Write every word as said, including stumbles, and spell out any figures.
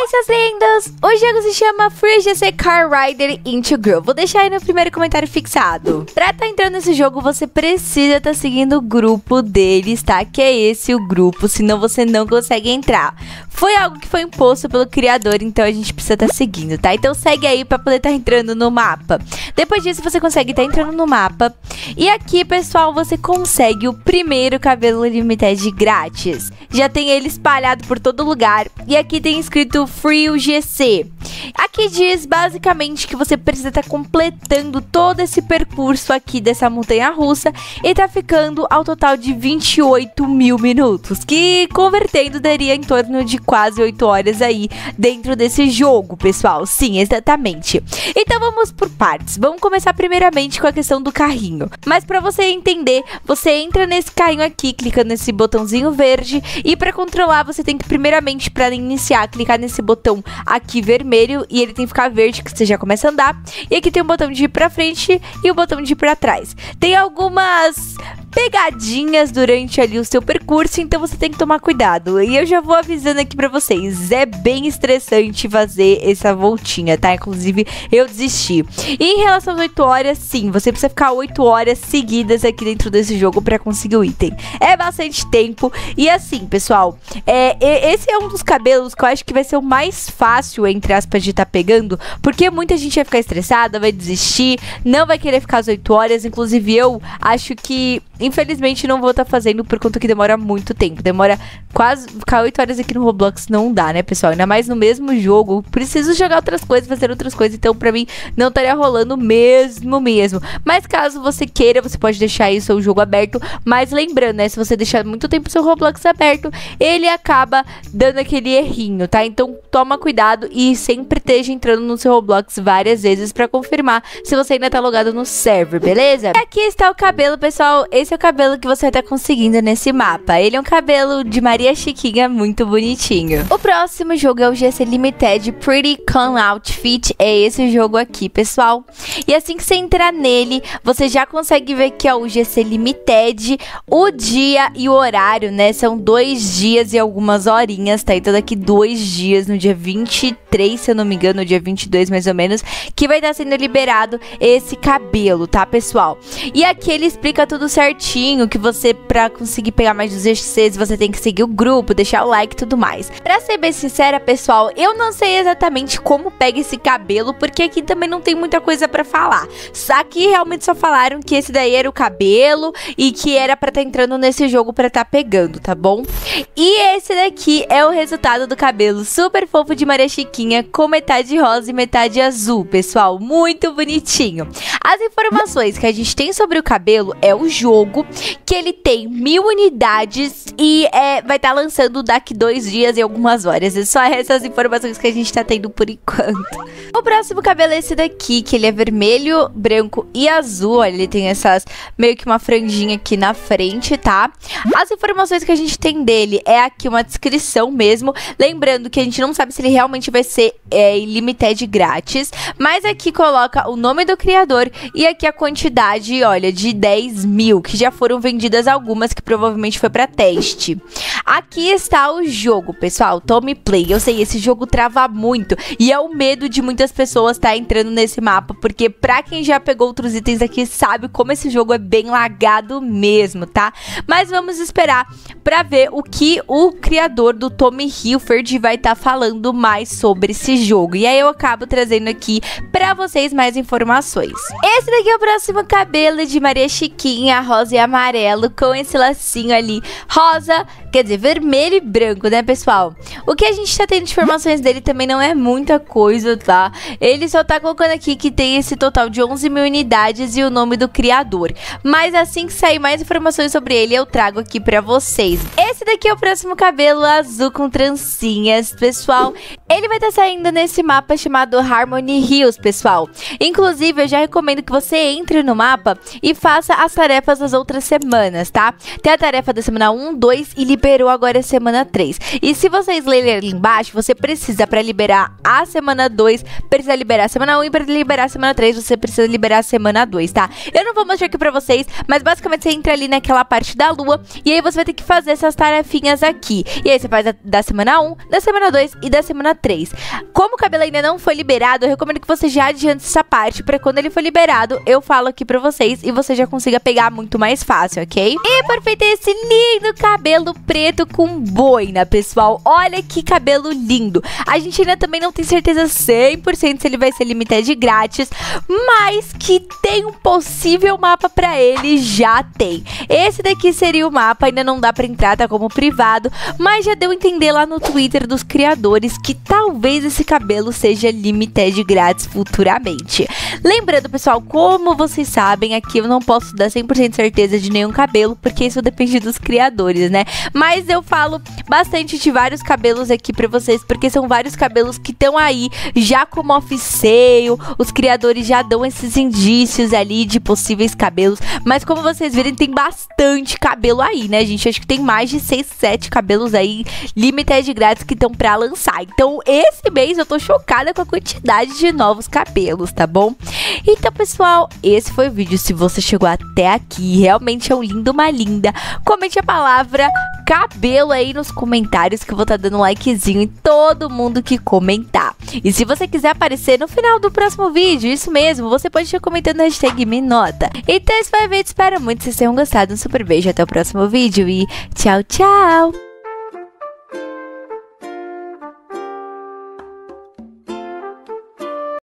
aí, seus lindos! O jogo se chama Free G C Car Rider Into Groove. Vou deixar aí no primeiro comentário fixado. Pra estar tá entrando nesse jogo, você precisa estar tá seguindo o grupo deles, tá? Que é esse o grupo, senão você não consegue entrar. Foi algo que foi imposto pelo criador, então a gente precisa estar tá seguindo, tá? Então segue aí pra poder estar tá entrando no mapa. Depois disso, você consegue estar tá entrando no mapa. E aqui, pessoal, você consegue o primeiro cabelo limited grátis. Já tem ele espalhado por todo lugar. E aqui tem escrito Free G C. Aqui diz basicamente que você precisa estar tá completando todo esse percurso aqui dessa montanha russa e tá ficando ao total de vinte e oito mil minutos, que convertendo daria em torno de quase oito horas aí dentro desse jogo, pessoal. Sim, exatamente. Então vamos por partes. Vamos começar primeiramente com a questão do carrinho. Mas para você entender, você entra nesse carrinho aqui, clicando nesse botãozinho verde, e para controlar você tem que primeiramente, para iniciar, clicar nesse botão aqui vermelho e ele tem que ficar verde, que você já começa a andar. E aqui tem o botão de ir pra frente e o botão de ir pra trás. Tem algumas pegadinhas durante ali o seu percurso, então você tem que tomar cuidado. E eu já vou avisando aqui pra vocês, é bem estressante fazer essa voltinha, tá? Inclusive, eu desisti. E em relação às oito horas, sim, você precisa ficar oito horas seguidas aqui dentro desse jogo pra conseguir o item. É bastante tempo. E assim, pessoal, é, esse é um dos cabelos que eu acho que vai ser o mais fácil, entre aspas, de estar tá pegando, porque muita gente vai ficar estressada, vai desistir, não vai querer ficar as oito horas. Inclusive, eu acho que infelizmente não vou estar tá fazendo por conta que demora muito tempo. Demora quase... Ficar oito horas aqui no Roblox não dá, né, pessoal? Ainda mais no mesmo jogo. Preciso jogar outras coisas, fazer outras coisas. Então, pra mim, não estaria rolando mesmo, mesmo. Mas caso você queira, você pode deixar aí o seu jogo aberto. Mas lembrando, né, se você deixar muito tempo o seu Roblox aberto, ele acaba dando aquele errinho, tá? Então, toma cuidado e sempre esteja entrando no seu Roblox várias vezes pra confirmar se você ainda tá logado no server, beleza? E aqui está o cabelo, pessoal. Esse é o cabelo que você vai estar conseguindo nesse mapa. Ele é um cabelo de Maria Chiquinha, muito bonitinho. O próximo jogo é o G C Limited Pretty Con Outfit. É esse jogo aqui, pessoal. E assim que você entrar nele, você já consegue ver que é o G C Limited. O dia e o horário, né? São dois dias e algumas horinhas, tá? Então daqui dois dias, no dia vinte e três, se eu não me engano, no dia vinte e dois mais ou menos, que vai estar sendo liberado esse cabelo, tá, pessoal? E aqui ele explica tudo certinho, que você, pra conseguir pegar mais dos G Cs, você tem que seguir o grupo, deixar o like e tudo mais. Pra ser bem sincera, pessoal, eu não sei exatamente como pega esse cabelo, porque aqui também não tem muita coisa pra falar. Aqui realmente só falaram que esse daí era o cabelo e que era pra estar tá entrando nesse jogo pra estar tá pegando, tá bom? E esse daqui é o resultado do cabelo super fofo de Maria Chiquinha, com metade rosa e metade azul, pessoal. Muito bonitinho. As informações que a gente tem sobre o cabelo é o jogo, que ele tem mil unidades e é, vai estar tá lançando daqui dois dias e algumas horas. É só essas informações que a gente tá tendo por enquanto. O próximo cabelo é esse daqui, que ele é vermelho, branco e azul. Olha, ele tem essas, meio que uma franjinha aqui na frente, tá? As informações que a gente tem dele é aqui uma descrição mesmo. Lembrando que a gente não sabe se ele realmente vai ser é, limited grátis, mas aqui coloca o nome do criador e aqui a quantidade, olha, de dez mil, que já foram vendidas algumas, que provavelmente foi pra teste. Aqui está o jogo, pessoal, Tome Play. Eu sei, esse jogo trava muito e é o medo de muitas pessoas estar tá entrando nesse mapa, porque pra quem já pegou outros itens aqui sabe como esse jogo é bem lagado mesmo, tá? Mas vamos esperar pra ver o que o criador do Tommy Hilfiger vai estar tá falando mais sobre esse jogo. E aí eu acabo trazendo aqui pra vocês mais informações. Esse daqui é o próximo cabelo de Maria Chiquinha, rosa e amarelo, com esse lacinho ali rosa, quer dizer, vermelho e branco, né, pessoal? O que a gente tá tendo de informações dele também não é muita coisa, tá? Ele só tá colocando aqui que tem esse total de onze mil unidades e o nome do criador. Mas assim que sair mais informações sobre ele, eu trago aqui pra vocês. Esse daqui é o próximo cabelo azul com trancinhas, pessoal. Ele vai estar tá saindo nesse mapa chamado Harmony Hills, pessoal. Inclusive, eu já recomendo que você entre no mapa e faça as tarefas das outras semanas, tá? Tem a tarefa da semana um, dois e liberou agora a semana três. E se vocês lerem ali embaixo, você precisa, para liberar a semana dois, precisa liberar a semana um, e para liberar a semana três, você precisa liberar a semana dois, tá? Eu não vou mostrar aqui pra vocês, mas basicamente você entra ali naquela parte da lua, e aí você vai ter que fazer essas tarefinhas aqui. E aí você faz a, da semana um, da semana dois e da semana três. Como o cabelo ainda não foi liberado, eu recomendo que você já adiante essa parte, pra quando ele for liberado, eu falo aqui pra vocês e você já consiga pegar muito mais fácil, ok? E por fim, tem esse lindo cabelo preto com boina, pessoal. Olha que cabelo lindo. A gente ainda também não tem certeza cem por cento se ele vai ser limited grátis, mas que tem um possível mapa pra ele, já tem. Esse daqui seria o mapa, ainda não dá pra entrar, tá como privado, mas já deu a entender lá no Twitter dos criadores que talvez esse cabelo seja limited grátis futuramente. Lembrando, pessoal, como vocês sabem, aqui eu não posso dar cem por cento de certeza de nenhum cabelo, porque isso depende dos criadores, né? Mas eu falo bastante de vários cabelos aqui pra vocês, porque são vários cabelos que estão aí já como off-sale, os criadores já dão esses indícios ali de possíveis cabelos, mas como vocês viram, tem bastante cabelo aí, né, gente? Acho que tem mais de seis, sete cabelos aí limited grátis que estão pra lançar. Então, esse mês eu tô chocada com a quantidade de novos cabelos, tá bom? Então, pessoal, esse foi o vídeo. Se você chegou até aqui, realmente é um lindo, uma linda, comente a palavra cabelo aí nos comentários, que eu vou estar tá dando um likezinho em todo mundo que comentar. E se você quiser aparecer no final do próximo vídeo, isso mesmo, você pode estar comentando a hashtag Minota. Então esse foi o vídeo, espero muito que vocês tenham gostado. Um super beijo, até o próximo vídeo e tchau, tchau!